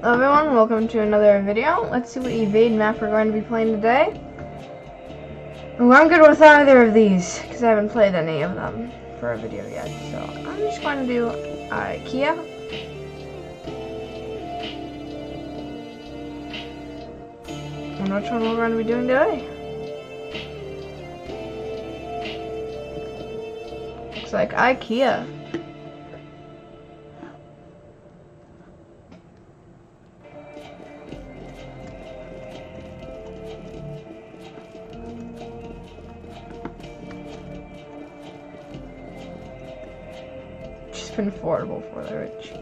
Hello everyone, welcome to another video. Let's see what Evade map we're going to be playing today. Ooh, I'm good with either of these, because I haven't played any of them for a video yet. So I'm just going to do Ikea. And which one we're going to be doing today? Looks like Ikea. It's been affordable for the rich.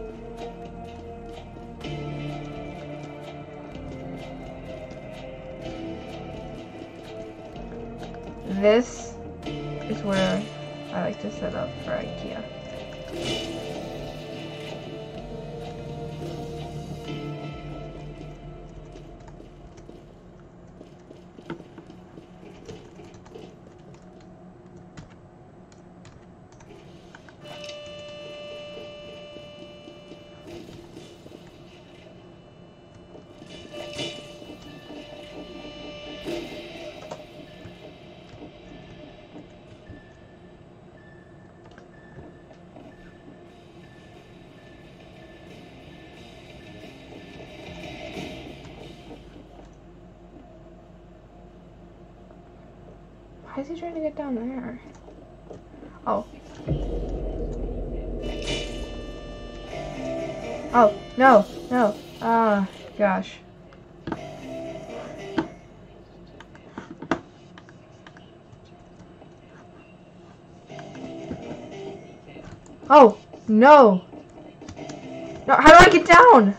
This is where I like to set up for Ikea. Why is he trying to get down there? Oh. Oh, no, no. Ah, gosh. Oh, no. No, how do I get down?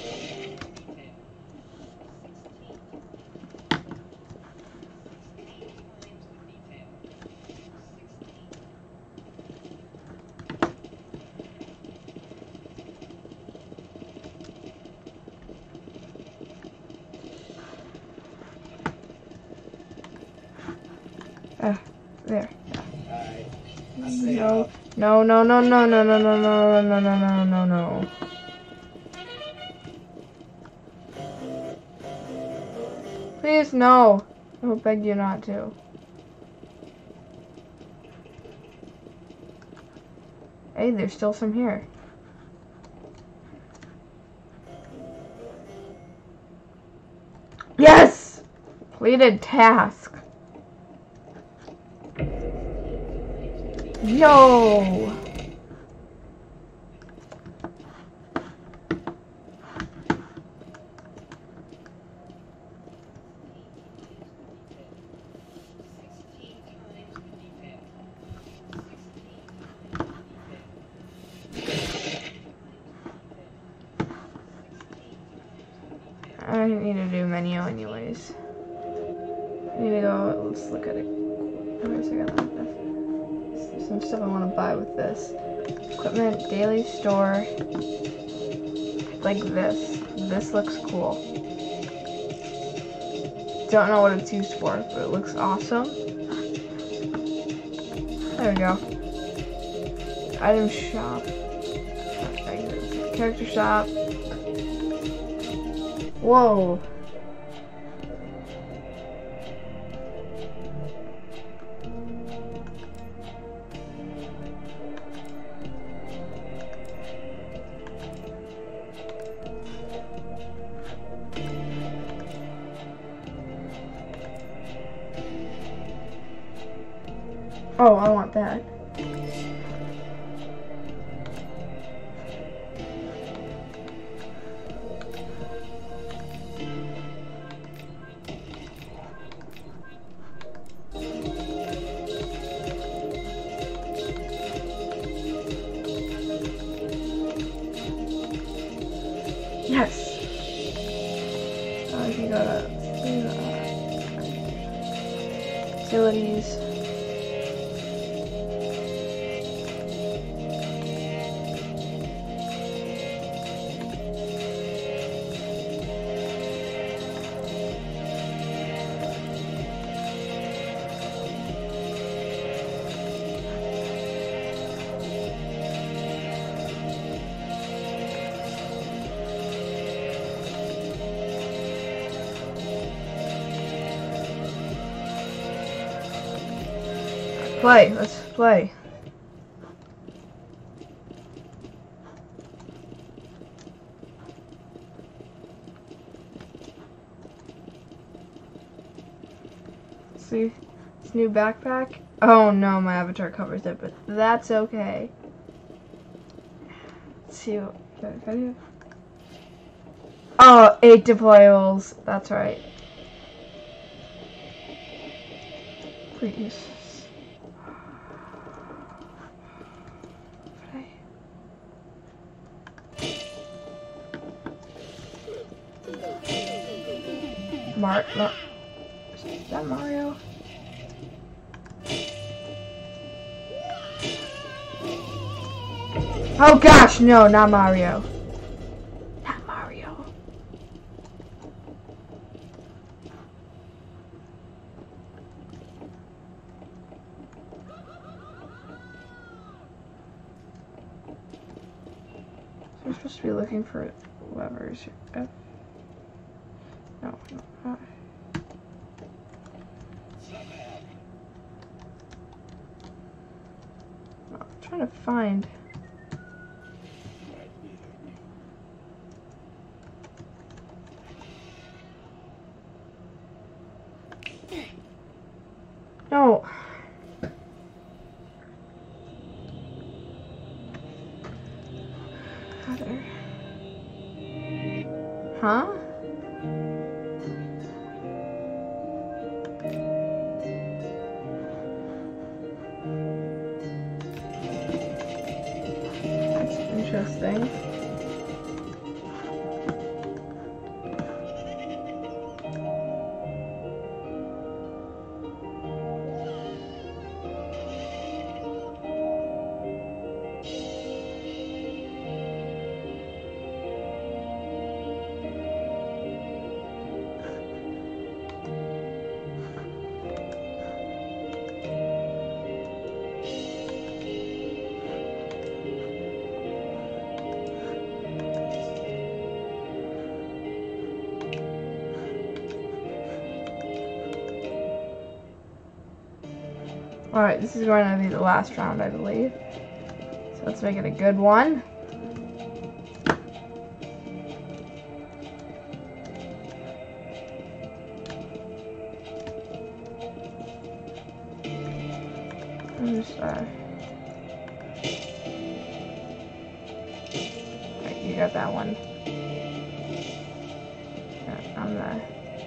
There. No, no, no, no, no, no, no, no, no, no, no, no, no, no. Please, no. I will beg you not to. Hey, there's still some here. Yes! Completed task. No! I need to do menu anyways. I need to go, let's look at it. Wait a second. There's some stuff I want to buy with this. Equipment, daily store. Like this. This looks cool. Don't know what it's used for, but it looks awesome. There we go. Item shop. Character shop. Whoa. Oh, I want that. Yes. I can go to facilities. play. Let's play. See, this new backpack. Oh no, my avatar covers it, but that's okay. Let's see what I do. Oh, 8 deployables. That's right. Please. No. Is that Mario? Oh gosh, no, not Mario. Not Mario. So we're supposed to be looking for levers. F. No, no. I'm trying to find. No. Other. Huh? That's interesting. Alright, this is going to be the last round, I believe. So let's make it a good one. Just, okay, you got that one. Yeah, I'm the...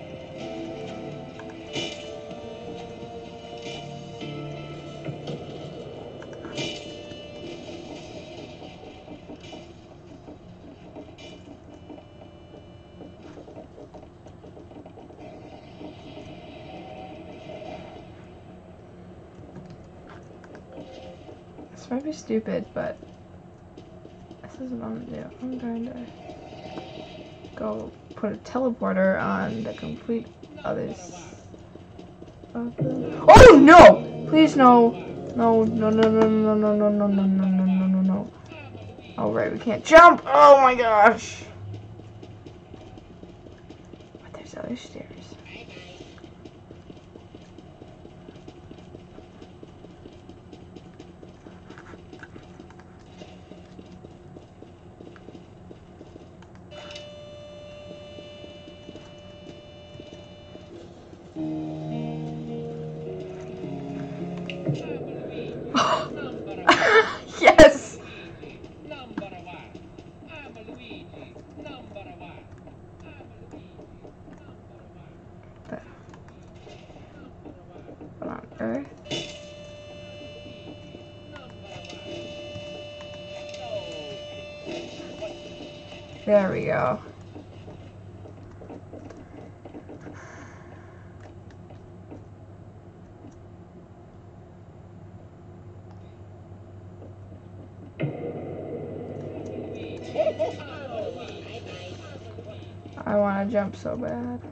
This might be stupid, but this is what I'm gonna do. I'm going to go put a teleporter on the complete other Oh no! Please no! No, no, no, no, no, no, no, no, no, no, no, no, no, no. Oh right, we can't jump! Oh my gosh! But there's other stairs. Yes! What on earth? There we go. I want to jump so bad.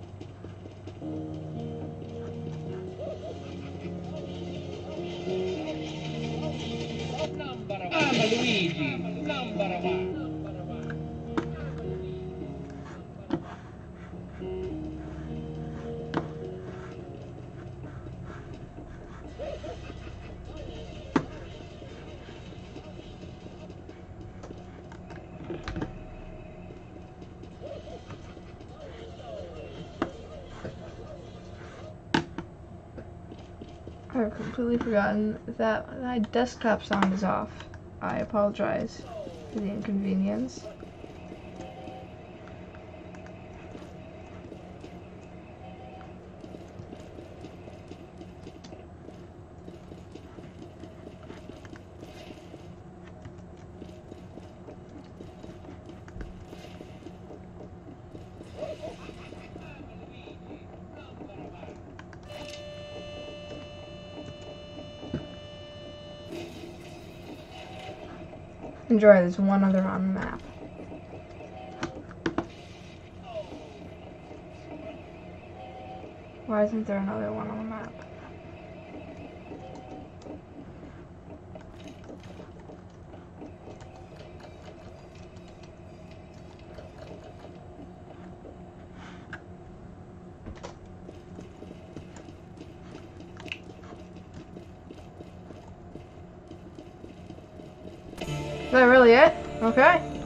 Luigi, number one. completely forgotten that my desktop sound is off. I apologize for the inconvenience. Enjoy, there's one other on the map. Why isn't there another one on the map? Is that really it? Okay.